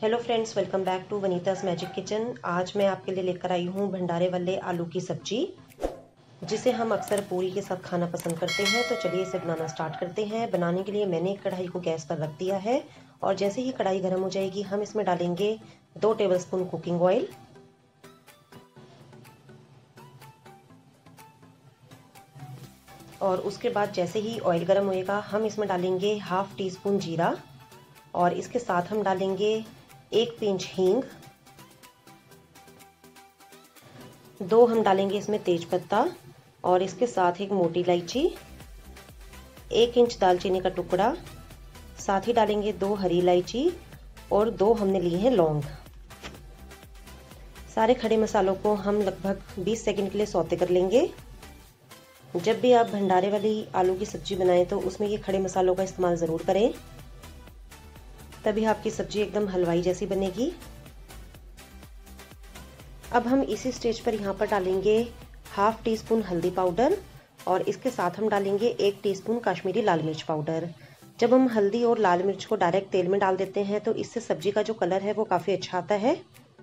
Hello friends, welcome back to Vanita's magic kitchen. आज मैं आपके लिए लेकर आई हूँ भंडारे वाले आलू की सब्जी, जिसे हम अक्सर पूरी के साथ खाना पसंद करते हैं। तो चलिए इसे बनाना स्टार्ट करते हैं। बनाने के लिए मैंने एक कढ़ाई को गैस पर रख दिया है और जैसे ही कढ़ाई गर्म हो जाएगी हम इसमें डालेंगे 2 टेबलस्पून कुकिंग ऑयल और उसके बाद जैसे ही ऑयल गर्म होएगा हम इसमें डालेंगे हाफ टी स्पून जीरा और इसके साथ हम डालेंगे 1 पिंच हींग, 2 हम डालेंगे इसमें तेज पत्ता और इसके साथ एक मोटी इलायची, 1 इंच दालचीनी का टुकड़ा, साथ ही डालेंगे 2 हरी इलायची और 2 हमने लिए हैं लौंग। सारे खड़े मसालों को हम लगभग 20 सेकंड के लिए सौते कर लेंगे। जब भी आप भंडारे वाली आलू की सब्जी बनाएं तो उसमें ये खड़े मसालों का इस्तेमाल ज़रूर करें, तभी आपकी सब्जी एकदम हलवाई जैसी बनेगी। अब हम इसी स्टेज पर यहाँ पर डालेंगे हाफ टी स्पून हल्दी पाउडर और इसके साथ हम डालेंगे 1 टीस्पून कश्मीरी लाल मिर्च पाउडर। जब हम हल्दी और लाल मिर्च को डायरेक्ट तेल में डाल देते हैं तो इससे सब्जी का जो कलर है वो काफ़ी अच्छा आता है।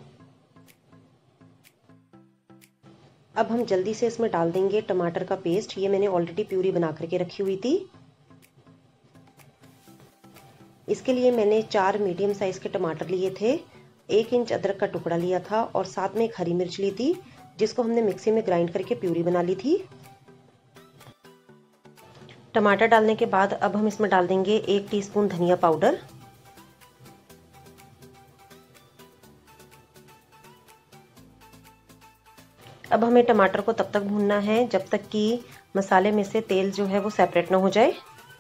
अब हम जल्दी से इसमें डाल देंगे टमाटर का पेस्ट। ये मैंने ऑलरेडी प्यूरी बना करके रखी हुई थी। इसके लिए मैंने 4 मीडियम साइज के टमाटर लिए थे, 1 इंच अदरक का टुकड़ा लिया था और साथ में 1 हरी मिर्च ली थी, जिसको हमने मिक्सी में ग्राइंड करके प्यूरी बना ली थी। टमाटर डालने के बाद अब हम इसमें डाल देंगे 1 टीस्पून धनिया पाउडर, अब हमें टमाटर को तब तक भूनना है जब तक कि मसाले में से तेल जो है वो सेपरेट ना हो जाए।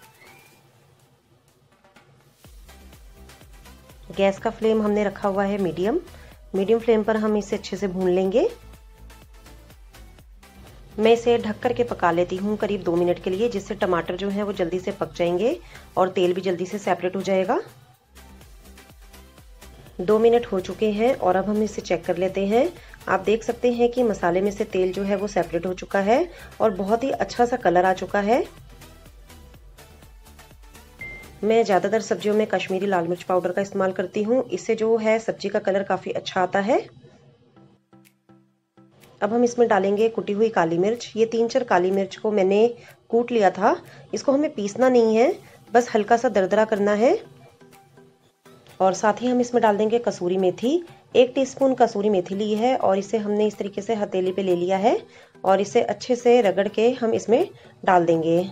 गैस का फ्लेम हमने रखा हुआ है मीडियम फ्लेम पर हम इसे अच्छे से भून लेंगे। मैं इसे ढक करके पका लेती हूँ करीब 2 मिनट के लिए, जिससे टमाटर जो है वो जल्दी से पक जाएंगे और तेल भी जल्दी से सेपरेट हो जाएगा। 2 मिनट हो चुके हैं और अब हम इसे चेक कर लेते हैं। आप देख सकते हैं कि मसाले में से तेल जो है वो सेपरेट हो चुका है और बहुत ही अच्छा सा कलर आ चुका है। मैं ज़्यादातर सब्जियों में कश्मीरी लाल मिर्च पाउडर का इस्तेमाल करती हूँ, इससे जो है सब्जी का कलर काफ़ी अच्छा आता है। अब हम इसमें डालेंगे कुटी हुई काली मिर्च। ये 3-4 काली मिर्च को मैंने कूट लिया था। इसको हमें पीसना नहीं है, बस हल्का सा दरदरा करना है। और साथ ही हम इसमें डाल देंगे कसूरी मेथी। 1 टीस्पून कसूरी मेथी ली है और इसे हमने इस तरीके से हथेली पे ले लिया है और इसे अच्छे से रगड़ के हम इसमें डाल देंगे।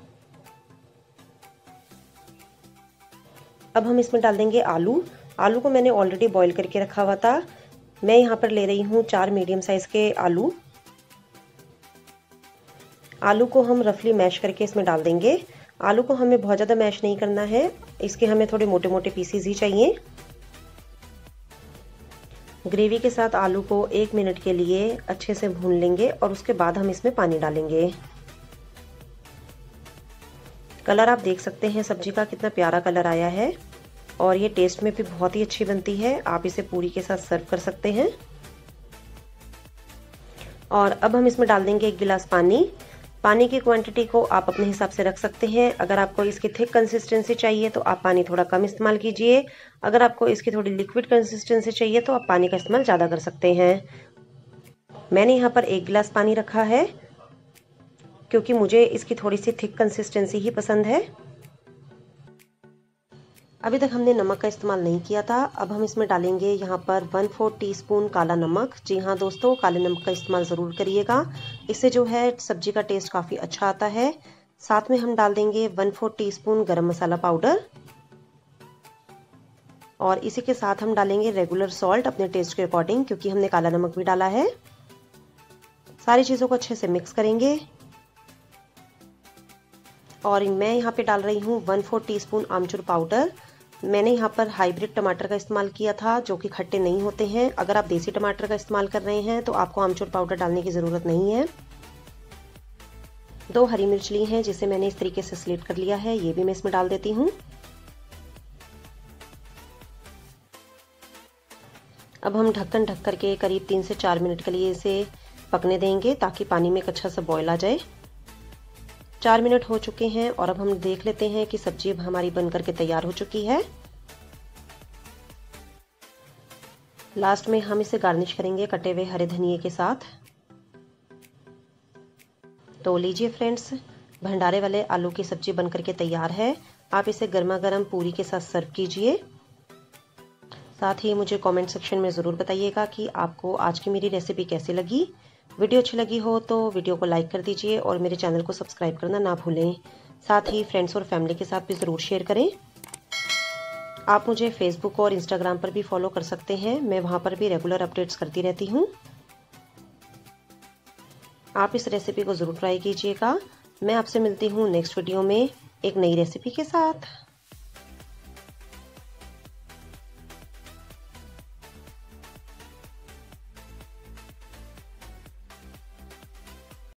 अब हम इसमें डाल देंगे आलू को मैंने ऑलरेडी बॉईल करके रखा हुआ था। मैं यहाँ पर ले रही हूँ 4 मीडियम साइज के आलू को हम रफली मैश करके इसमें डाल देंगे। आलू को हमें बहुत ज़्यादा मैश नहीं करना है, इसके हमें थोड़े मोटे मोटे पीसीज ही चाहिए। ग्रेवी के साथ आलू को 1 मिनट के लिए अच्छे से भून लेंगे और उसके बाद हम इसमें पानी डालेंगे। कलर आप देख सकते हैं सब्जी का कितना प्यारा कलर आया है और ये टेस्ट में भी बहुत ही अच्छी बनती है। आप इसे पूरी के साथ सर्व कर सकते हैं। और अब हम इसमें डाल देंगे 1 गिलास पानी की क्वांटिटी को आप अपने हिसाब से रख सकते हैं। अगर आपको इसकी थिक कंसिस्टेंसी चाहिए तो आप पानी थोड़ा कम इस्तेमाल कीजिए, अगर आपको इसकी थोड़ी लिक्विड कंसिस्टेंसी चाहिए तो आप पानी का इस्तेमाल ज़्यादा कर सकते हैं। मैंने यहाँ पर 1 गिलास पानी रखा है क्योंकि मुझे इसकी थोड़ी सी थिक कंसिस्टेंसी ही पसंद है। अभी तक हमने नमक का इस्तेमाल नहीं किया था। अब हम इसमें डालेंगे यहाँ पर 1/4 टीस्पून काला नमक। जी हाँ दोस्तों, काले नमक का इस्तेमाल ज़रूर करिएगा, इससे जो है सब्जी का टेस्ट काफ़ी अच्छा आता है। साथ में हम डाल देंगे 1/4 टीस्पून गरम मसाला पाउडर और इसी के साथ हम डालेंगे रेगुलर सॉल्ट अपने टेस्ट के अकॉर्डिंग, क्योंकि हमने काला नमक भी डाला है। सारी चीज़ों को अच्छे से मिक्स करेंगे और मैं यहाँ पे डाल रही हूँ 1/4 टीस्पून आमचूर पाउडर। मैंने यहाँ पर हाइब्रिड टमाटर का इस्तेमाल किया था जो कि खट्टे नहीं होते हैं। अगर आप देसी टमाटर का इस्तेमाल कर रहे हैं तो आपको आमचूर पाउडर डालने की ज़रूरत नहीं है। 2 हरी मिर्च ली हैं जिसे मैंने इस तरीके से स्लिट कर लिया है, ये भी मैं इसमें डाल देती हूँ। अब हम ढक्कन ढक करके करीब 3 से 4 मिनट के लिए इसे पकने देंगे ताकि पानी में एक अच्छा सा बॉयल आ जाए। 4 मिनट हो चुके हैं और अब हम देख लेते हैं कि सब्जी हमारी बन करके तैयार हो चुकी है। लास्ट में हम इसे गार्निश करेंगे कटे हुए हरे धनिये के साथ। तो लीजिए फ्रेंड्स, भंडारे वाले आलू की सब्जी बनकर के तैयार है। आप इसे गर्मा गर्म पूरी के साथ सर्व कीजिए। साथ ही मुझे कमेंट सेक्शन में ज़रूर बताइएगा कि आपको आज की मेरी रेसिपी कैसी लगी। वीडियो अच्छी लगी हो तो वीडियो को लाइक कर दीजिए और मेरे चैनल को सब्सक्राइब करना ना भूलें। साथ ही फ्रेंड्स और फैमिली के साथ भी ज़रूर शेयर करें। आप मुझे फेसबुक और इंस्टाग्राम पर भी फॉलो कर सकते हैं, मैं वहाँ पर भी रेगुलर अपडेट्स करती रहती हूँ। आप इस रेसिपी को ज़रूर ट्राई कीजिएगा। मैं आपसे मिलती हूँ नेक्स्ट वीडियो में एक नई रेसिपी के साथ।